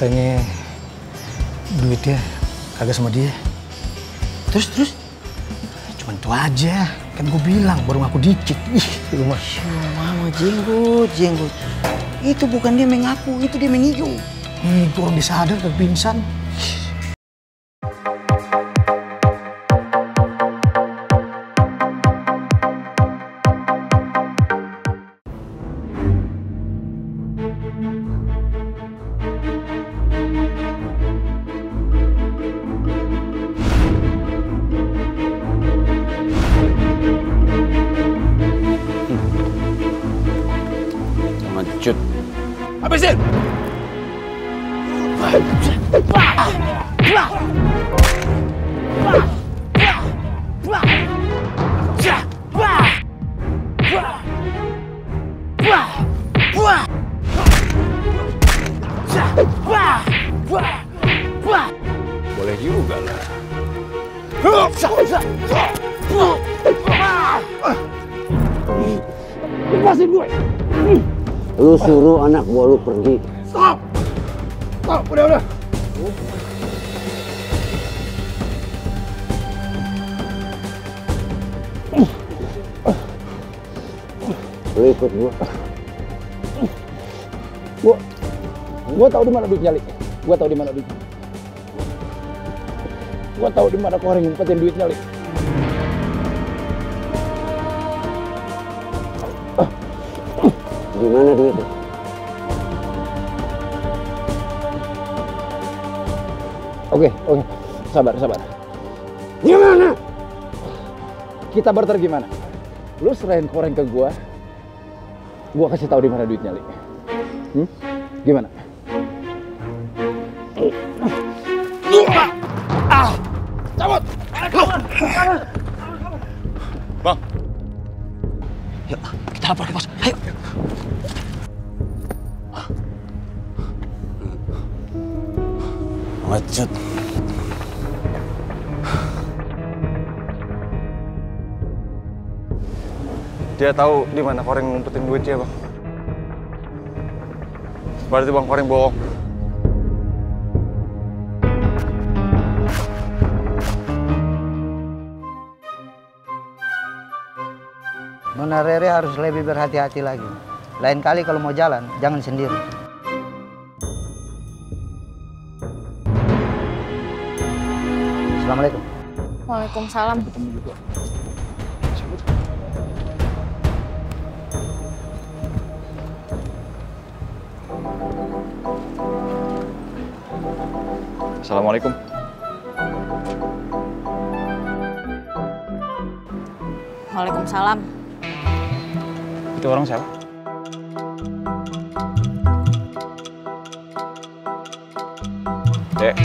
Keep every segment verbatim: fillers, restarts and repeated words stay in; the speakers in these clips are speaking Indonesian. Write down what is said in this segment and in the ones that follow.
katanya duitnya kagak sama dia. Terus, terus? Cuman itu aja. Kan gue bilang baru ngaku dikit. Ih, rumah. Mama jenggot, jenggot. Itu bukan dia mengaku, itu dia mengigo. Ih, gue orang disadar dan pingsan. Cut. Habisin! Boleh juga lah. Lepasin gue! Lu suruh anak gua lu pergi. Stop! Stop, udah, udah. Lu ikut gua. Gua, gua tahu di mana duitnya, Li. Gua tahu di mana duitnya. Gua tahu di mana koreng ngumpetin duitnya, Li. Gimana duitnya? Oke, oke. Sabar, sabar. Gimana? Kita barter gimana? Lu serahin koreng ke gua. Gua kasih tahu di mana duitnya, Li. Hmm? Gimana? Ah! Cabut! Bang. Yuk, kita lapor ke pos. Ayo. Ngecut. Dia tahu di mana Koreng ngumpetin duitnya, Bang. Berarti Bang Koreng bohong. Nona Rere harus lebih berhati-hati lagi. Lain kali kalau mau jalan, jangan sendiri. Assalamualaikum. Waalaikumsalam. Assalamualaikum. Waalaikumsalam. Itu orang siapa? Dek.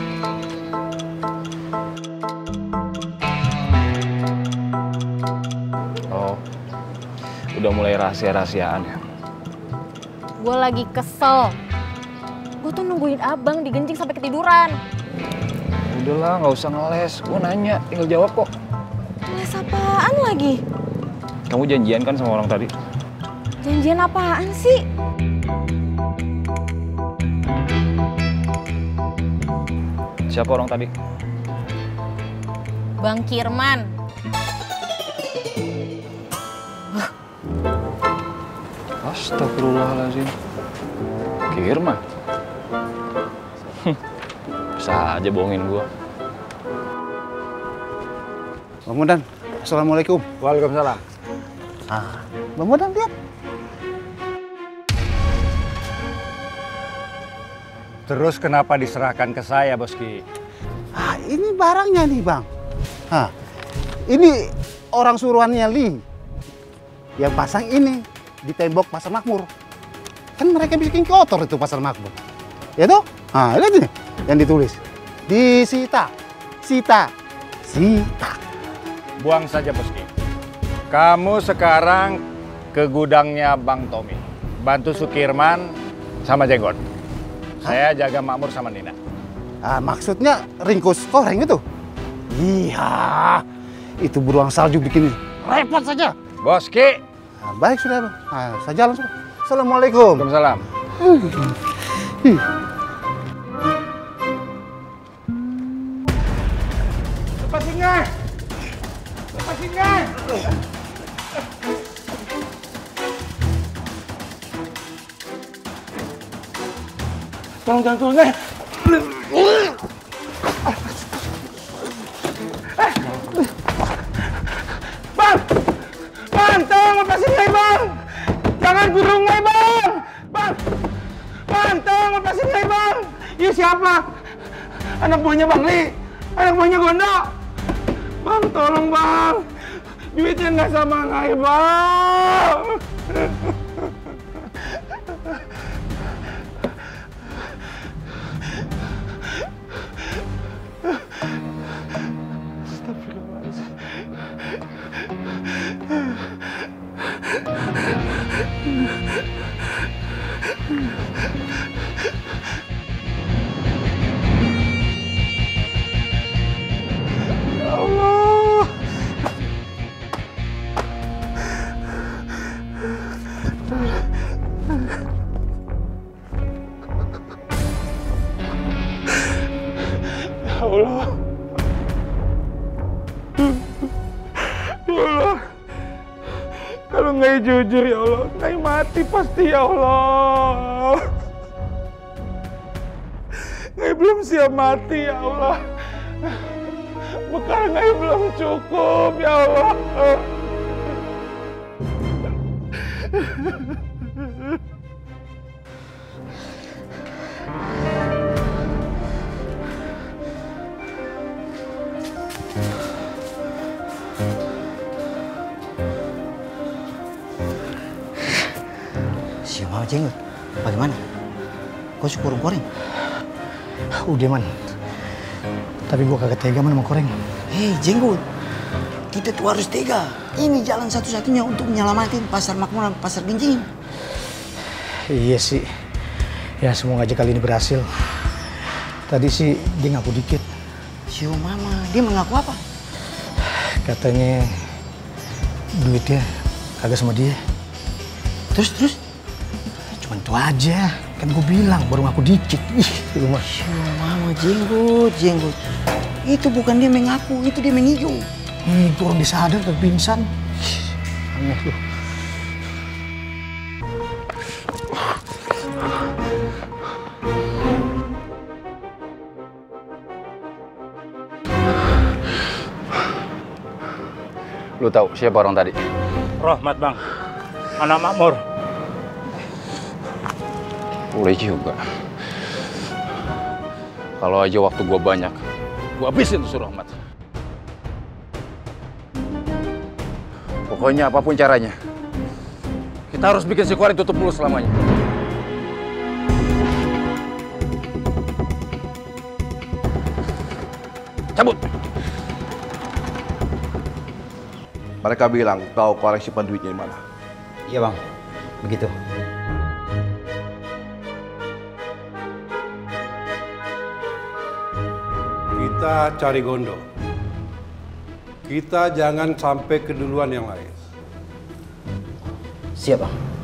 Oh, udah mulai rahasia-rahasiaan ya? Gue lagi kesel. Gue tuh nungguin abang digencing sampai ketiduran. Udahlah, nggak usah ngeles. Gue nanya, tinggal jawab kok. Les apaan lagi? Kamu janjian kan sama orang tadi? Janjian apaan sih? Siapa orang tadi? Bang Kirman. Astagfirullahaladzim. Kirman? Bisa aja bohongin gua. Bang Modan, Assalamualaikum. Waalaikumsalam. Ah, Bang Modan lihat. Terus kenapa diserahkan ke saya, Boski? Ah, ini barangnya nih, Bang. Ah, ini orang suruhannya Li. Yang pasang ini di tembok Pasar Makmur. Kan mereka bikin kotor itu Pasar Makmur. Ya toh? Ah, lihat ini yang ditulis. Disita, sita, sita. Buang saja, Boski. Kamu sekarang ke gudangnya Bang Tommy. Bantu Sukirman sama Jenggot. Saya jaga Makmur sama Nina. Ah, maksudnya ringkus koreng itu? Iya, itu beruang salju bikin repot saja. Boski. Nah, baik sudah, Bang. Nah, saya jalan sudah. Assalamualaikum. Waalaikumsalam. Tolong jangan turun, eh. Bang! Bang, tolong lepasin Ngai, Bang! Jangan gurung Ngai, Bang! Bang! Bang, tolong lepasin Ngai, Bang! Iya siapa? Anak buahnya Bang Li! Anak buahnya Gondo! Bang, tolong Bang! Duitnya nggak sama Ngai, Bang! Ya Allah. Ya Allah. Ya Allah. Kalau Ngai jujur ya Allah, Ngai mati pasti ya Allah. Ngai belum siap mati ya Allah. Bekal Ngai belum cukup ya Allah. Si Mama Jenggot, bagaimana? Kau suka kurung koreng? Udah man, tapi gua kagak tega man sama koreng. Hei Jenggot, kita tuh harus tega. Ini jalan satu-satunya untuk menyelamatin pasar makmur dan pasar Genjing. Iya sih, ya semoga aja kali ini berhasil. Tadi sih dia ngaku dikit. Sio Mama, dia mengaku apa? Katanya duitnya kagak sama dia. Terus, terus? Cuman itu aja, kan gue bilang baru ngaku dikit. Ih, rumah. Sio Mama Jenggot, Jenggot. Itu bukan dia mengaku, itu dia mengigo. Hmm, itu orang disadar ke pingsan. Aneh tuh. Lu tahu siapa orang tadi? Rahmat Bang, anak makmur. Boleh juga. Kalau aja waktu gua banyak, gua habisin tuh Rahmat. Pokoknya apapun caranya, kita harus bikin si Kuarin tutup mulut selamanya. Cabut! Mereka bilang tahu koleksi penduitnya di mana. Iya Bang, begitu. Kita cari Gondo. Kita jangan sampai keduluan yang lain. Siap Bang.